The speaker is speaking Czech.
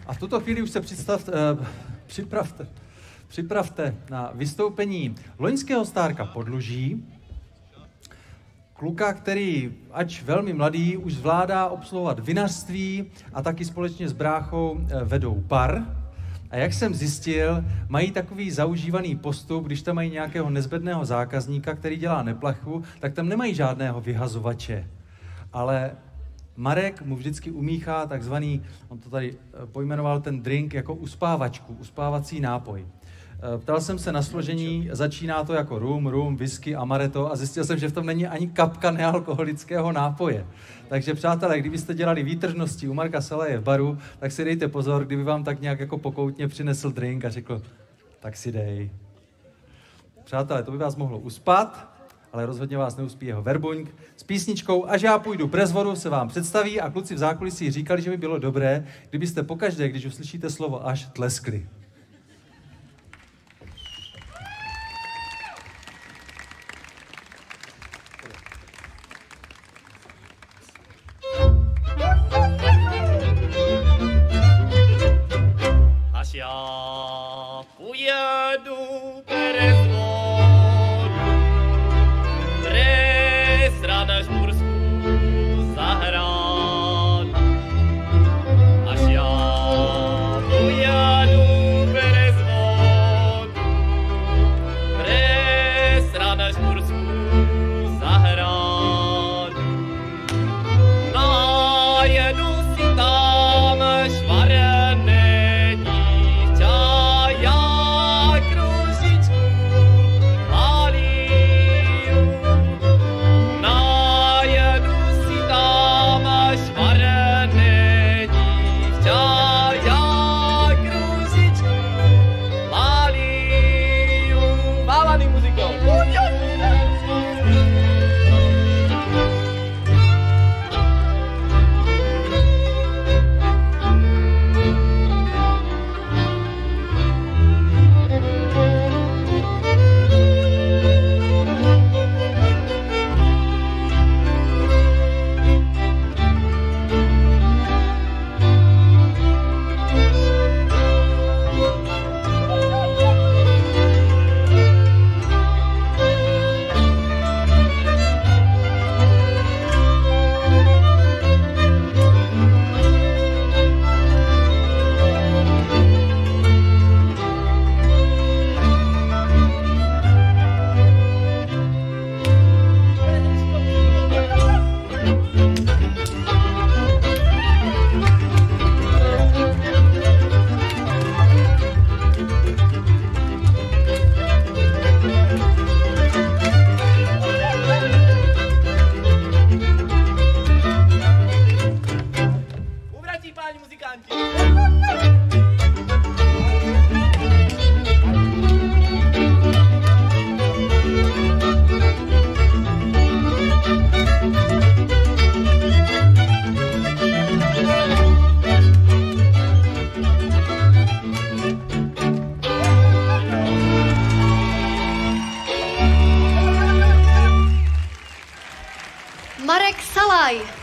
A v tuto chvíli už se připravte na vystoupení loňského stárka Podluží. Kluka, který, ač velmi mladý, už zvládá obsluhovat vinařství a taky společně s bráchou vedou bar. A jak jsem zjistil, mají takový zaužívaný postup, když tam mají nějakého nezbedného zákazníka, který dělá neplachu, tak tam nemají žádného vyhazovače. Ale Marek mu vždycky umíchá takzvaný, on to tady pojmenoval ten drink jako uspávačku, uspávací nápoj. Ptal jsem se na složení, začíná to jako rum, whisky, amaretto a zjistil jsem, že v tom není ani kapka nealkoholického nápoje. Takže přátelé, kdybyste dělali výtržnosti u Marka Salaje v baru, tak si dejte pozor, kdyby vám tak nějak jako pokoutně přinesl drink a řekl, tak si dej. Přátelé, to by vás mohlo uspat, ale rozhodně vás neuspí jeho verbuňk. S písničkou Až já půjdu přes vodu se vám představí a kluci v zákulisí říkali, že by bylo dobré, kdybyste pokaždé, když uslyšíte slovo až, tleskli. Až já pojedu přes vodu, přes Radežburskou zahradu. Až já pojedu přes vodu, přes Radežburskou zahradu. Najedu si tam švarené Marek Salaj.